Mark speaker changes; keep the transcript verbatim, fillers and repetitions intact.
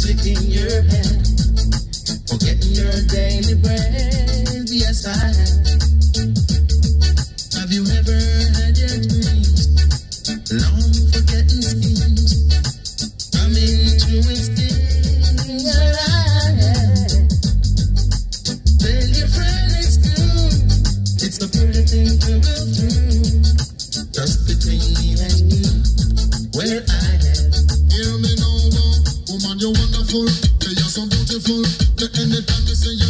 Speaker 1: music in your hand, forgetting your daily bread. Yes, I have. Have you ever had your dreams, long forgetting schemes, coming true and still alive? Tell your friend it's good, it's a pretty thing to go through, just between you and you, where I have.
Speaker 2: Hear me now, woman, you're wonderful, you're so beautiful, the anytime you say